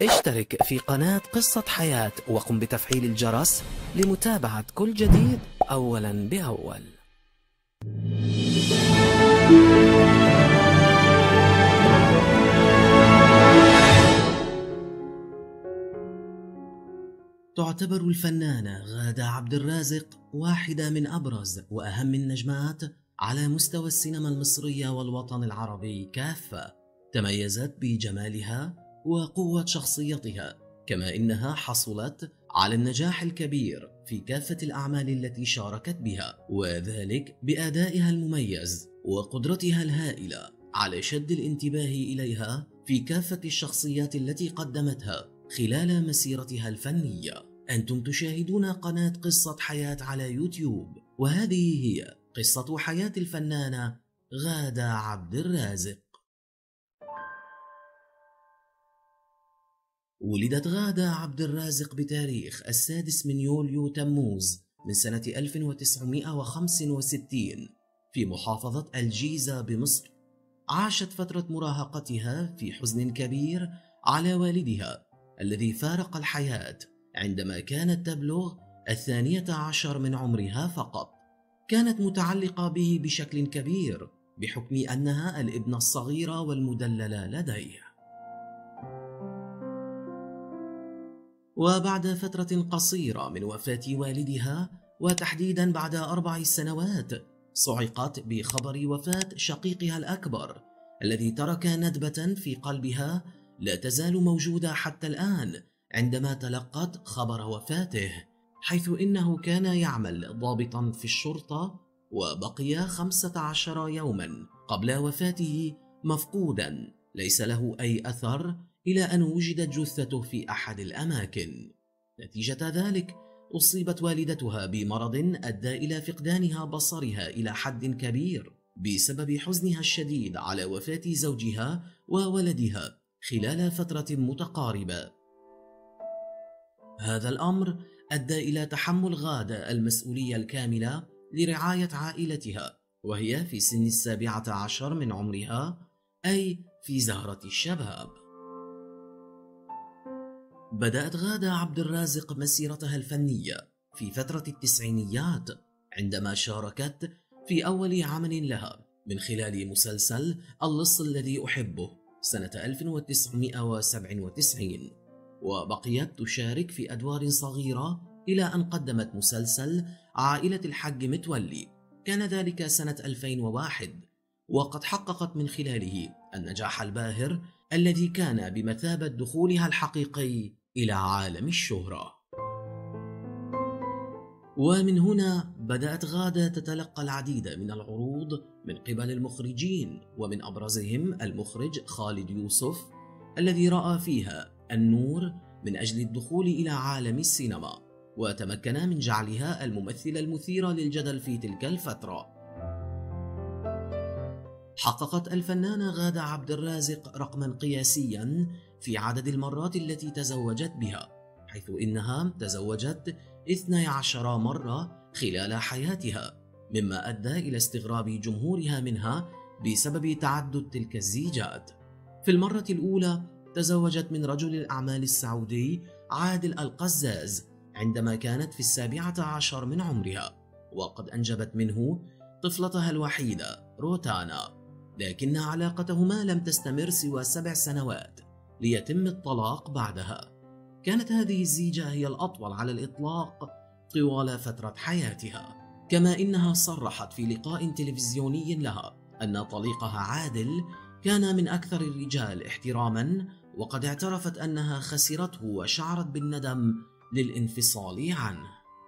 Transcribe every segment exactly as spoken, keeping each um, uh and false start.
اشترك في قناة قصة حياة وقم بتفعيل الجرس لمتابعة كل جديد أولا بأول. تعتبر الفنانة غادة عبد الرازق واحدة من أبرز وأهم النجمات على مستوى السينما المصرية والوطن العربي كافة. تميزت بجمالها وقوة شخصيتها، كما إنها حصلت على النجاح الكبير في كافة الأعمال التي شاركت بها، وذلك بأدائها المميز وقدرتها الهائلة على شد الانتباه إليها في كافة الشخصيات التي قدمتها خلال مسيرتها الفنية. أنتم تشاهدون قناة قصة حياة على يوتيوب، وهذه هي قصة حياة الفنانة غادة عبد الرازق. ولدت غادة عبد الرازق بتاريخ السادس من يوليو تموز من سنة ألف وتسعمائة وخمسة وستين في محافظة الجيزة بمصر. عاشت فترة مراهقتها في حزن كبير على والدها الذي فارق الحياة عندما كانت تبلغ الثانية عشر من عمرها فقط. كانت متعلقة به بشكل كبير بحكم أنها الابنة الصغيرة والمدللة لديه. وبعد فترة قصيرة من وفاة والدها، وتحديدا بعد أربع سنوات، صعقت بخبر وفاة شقيقها الأكبر الذي ترك ندبة في قلبها لا تزال موجودة حتى الآن عندما تلقت خبر وفاته، حيث إنه كان يعمل ضابطا في الشرطة، وبقي خمسة عشر يوما قبل وفاته مفقودا ليس له أي أثر، إلى أن وجدت جثته في أحد الأماكن. نتيجة ذلك أصيبت والدتها بمرض أدى إلى فقدانها بصرها إلى حد كبير بسبب حزنها الشديد على وفاة زوجها وولدها خلال فترة متقاربة. هذا الأمر أدى إلى تحمل غادة المسؤولية الكاملة لرعاية عائلتها وهي في سن السابعة عشر من عمرها، أي في زهرة الشباب. بدأت غادة عبد الرازق مسيرتها الفنية في فترة التسعينيات عندما شاركت في أول عمل لها من خلال مسلسل اللص الذي أحبه سنة ألف وتسعمائة وسبعة وتسعين، وبقيت تشارك في أدوار صغيرة إلى أن قدمت مسلسل عائلة الحج متولي، كان ذلك سنة ألفين وواحد، وقد حققت من خلاله النجاح الباهر الذي كان بمثابة دخولها الحقيقي إلى عالم الشهرة. ومن هنا بدأت غادة تتلقى العديد من العروض من قبل المخرجين، ومن أبرزهم المخرج خالد يوسف الذي رأى فيها النور من أجل الدخول إلى عالم السينما، وتمكن من جعلها الممثلة المثيرة للجدل في تلك الفترة. حققت الفنانة غادة عبد الرازق رقما قياسيا في عدد المرات التي تزوجت بها، حيث إنها تزوجت اثنتي عشرة مرة خلال حياتها، مما أدى إلى استغراب جمهورها منها بسبب تعدد تلك الزيجات. في المرة الأولى تزوجت من رجل الأعمال السعودي عادل القزاز عندما كانت في السابعة عشر من عمرها، وقد أنجبت منه طفلتها الوحيدة روتانا، لكن علاقتهما لم تستمر سوى سبع سنوات ليتم الطلاق بعدها. كانت هذه الزيجة هي الأطول على الإطلاق طوال فترة حياتها، كما إنها صرحت في لقاء تلفزيوني لها أن طليقها عادل كان من أكثر الرجال احتراما، وقد اعترفت أنها خسرته وشعرت بالندم للانفصال عنه.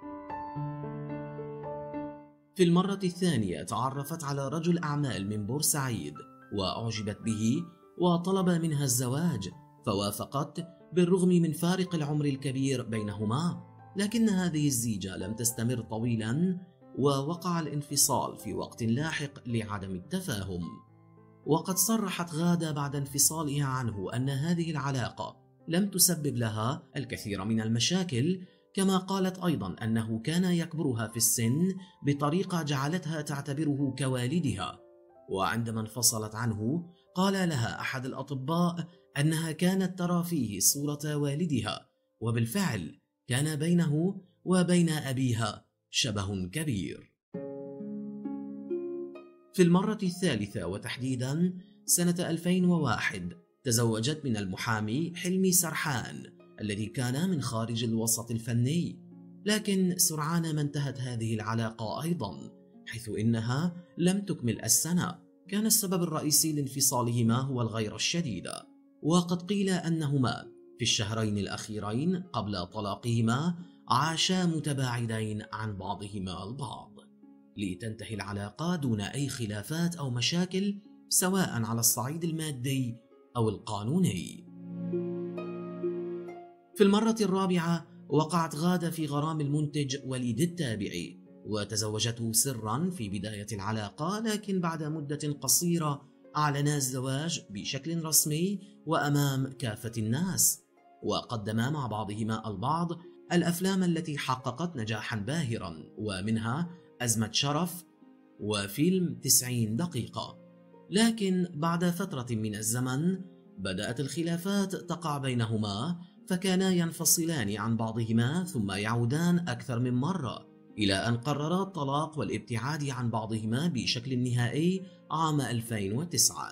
في المرة الثانية تعرفت على رجل أعمال من بورسعيد وأعجبت به وطلب منها الزواج، فوافقت بالرغم من فارق العمر الكبير بينهما، لكن هذه الزيجة لم تستمر طويلا، ووقع الانفصال في وقت لاحق لعدم التفاهم. وقد صرحت غادة بعد انفصالها عنه أن هذه العلاقة لم تسبب لها الكثير من المشاكل، كما قالت أيضا أنه كان يكبرها في السن بطريقة جعلتها تعتبره كوالدها. وعندما انفصلت عنه قال لها أحد الأطباء أنها كانت ترى فيه صورة والدها، وبالفعل كان بينه وبين أبيها شبه كبير. في المرة الثالثة وتحديدا سنة ألفين وواحد تزوجت من المحامي حلمي سرحان الذي كان من خارج الوسط الفني، لكن سرعان ما انتهت هذه العلاقة أيضا، حيث إنها لم تكمل السنة. كان السبب الرئيسي لانفصالهما هو الغيرة الشديدة، وقد قيل أنهما في الشهرين الأخيرين قبل طلاقهما عاشا متباعدين عن بعضهما البعض، لتنتهي العلاقة دون أي خلافات أو مشاكل سواء على الصعيد المادي أو القانوني. في المرة الرابعة وقعت غادة في غرام المنتج وليد التابعي، وتزوجته سرا في بداية العلاقة، لكن بعد مدة قصيرة أعلنا الزواج بشكل رسمي وأمام كافة الناس، وقدما مع بعضهما البعض الأفلام التي حققت نجاحا باهرا، ومنها أزمة شرف وفيلم تسعين دقيقة. لكن بعد فترة من الزمن بدأت الخلافات تقع بينهما، فكانا ينفصلان عن بعضهما ثم يعودان أكثر من مرة، إلى أن قررا الطلاق والابتعاد عن بعضهما بشكل نهائي عام ألفين وتسعة.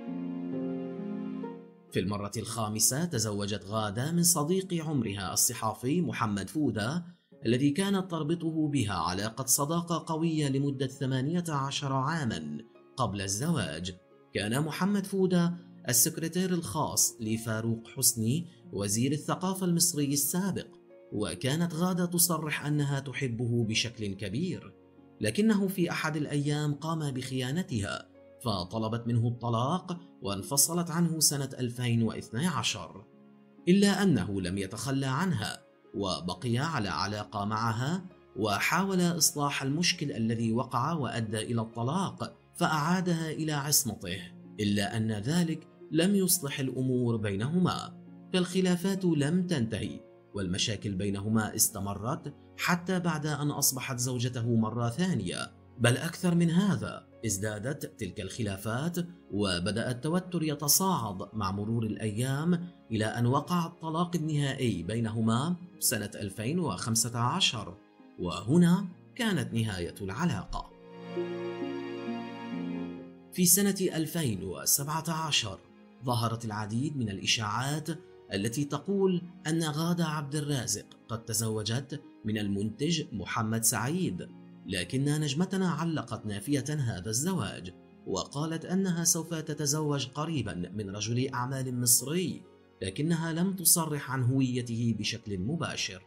في المرة الخامسة تزوجت غادة من صديق عمرها الصحافي محمد فودة، الذي كانت تربطه بها علاقة صداقة قوية لمدة ثمانية عشر عاما قبل الزواج. كان محمد فودة السكرتير الخاص لفاروق حسني وزير الثقافة المصري السابق، وكانت غادة تصرح أنها تحبه بشكل كبير، لكنه في أحد الأيام قام بخيانتها فطلبت منه الطلاق وانفصلت عنه سنة ألفين واثني عشر، إلا أنه لم يتخلى عنها وبقي على علاقة معها، وحاول إصلاح المشكل الذي وقع وأدى إلى الطلاق فأعادها إلى عصمته، إلا أن ذلك لم يصلح الأمور بينهما، فالخلافات لم تنتهي والمشاكل بينهما استمرت حتى بعد أن أصبحت زوجته مرة ثانية، بل أكثر من هذا، ازدادت تلك الخلافات وبدأ التوتر يتصاعد مع مرور الأيام، إلى أن وقع الطلاق النهائي بينهما سنة ألفين وخمسة عشر، وهنا كانت نهاية العلاقة. في سنة ألفين وسبعة عشر ظهرت العديد من الإشاعات التي تقول أن غادة عبد الرازق قد تزوجت من المنتج محمد سعيد، لكن نجمتنا علقت نافية هذا الزواج، وقالت أنها سوف تتزوج قريبا من رجل أعمال مصري، لكنها لم تصرح عن هويته بشكل مباشر.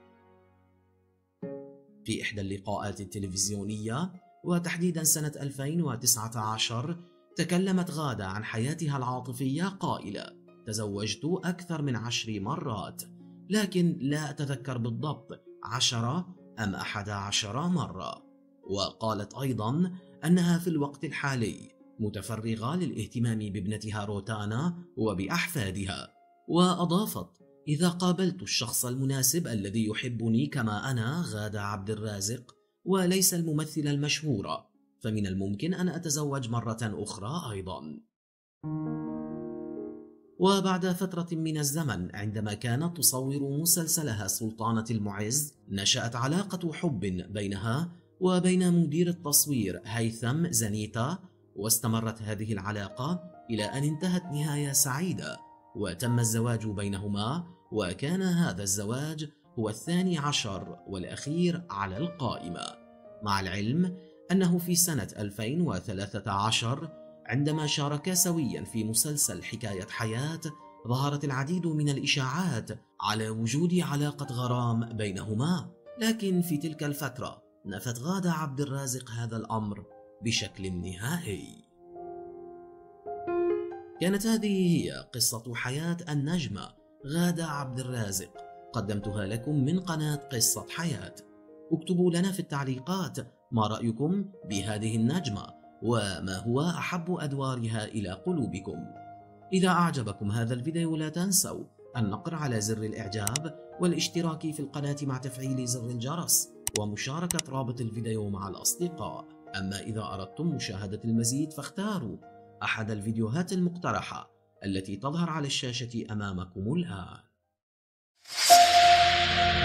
في إحدى اللقاءات التلفزيونية وتحديدا سنة ألفين وتسعة عشر تكلمت غادة عن حياتها العاطفية قائلة: تزوجت أكثر من عشر مرات، لكن لا أتذكر بالضبط عشرة أم أحد عشر مرة. وقالت أيضا أنها في الوقت الحالي متفرغة للاهتمام بابنتها روتانا وبأحفادها، وأضافت: إذا قابلت الشخص المناسب الذي يحبني كما أنا غادة عبد الرازق وليس الممثلة المشهورة، فمن الممكن أن أتزوج مرة أخرى أيضا. وبعد فترة من الزمن عندما كانت تصور مسلسلها سلطانة المعز، نشأت علاقة حب بينها وبين مدير التصوير هيثم زنيتا، واستمرت هذه العلاقة إلى أن انتهت نهاية سعيدة وتم الزواج بينهما، وكان هذا الزواج هو الثاني عشر والأخير على القائمة، مع العلم أنه في سنة ألفين وثلاثة عشر عندما شاركا سويا في مسلسل حكاية حياة ظهرت العديد من الإشاعات على وجود علاقة غرام بينهما، لكن في تلك الفترة نفت غادة عبد الرازق هذا الأمر بشكل نهائي. كانت هذه هي قصة حياة النجمة غادة عبد الرازق، قدمتها لكم من قناة قصة حياة. اكتبوا لنا في التعليقات ما رأيكم بهذه النجمة وما هو أحب أدوارها إلى قلوبكم. إذا أعجبكم هذا الفيديو لا تنسوا النقر على زر الإعجاب والاشتراك في القناة مع تفعيل زر الجرس ومشاركة رابط الفيديو مع الأصدقاء. أما إذا أردتم مشاهدة المزيد فاختاروا أحد الفيديوهات المقترحة التي تظهر على الشاشة أمامكم الآن.